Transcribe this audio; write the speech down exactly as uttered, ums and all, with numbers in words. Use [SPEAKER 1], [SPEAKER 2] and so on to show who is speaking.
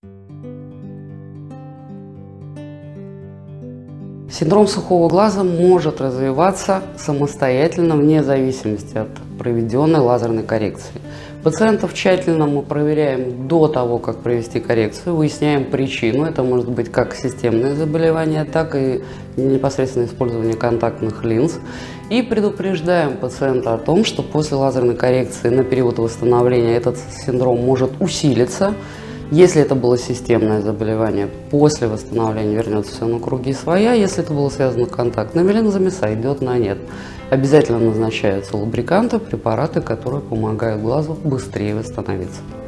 [SPEAKER 1] Синдром сухого глаза может развиваться самостоятельно вне зависимости от проведенной лазерной коррекции. Пациентов тщательно мы проверяем до того, как провести коррекцию, выясняем причину. Это может быть как системное заболевание, так и непосредственно использование контактных линз. И предупреждаем пациента о том, что после лазерной коррекции на период восстановления этот синдром может усилиться. Если это было системное заболевание, после восстановления вернется все на круги своя. Если это было связано с контактными линзами, сойдет на нет. Обязательно назначаются лубриканты, препараты, которые помогают глазу быстрее восстановиться.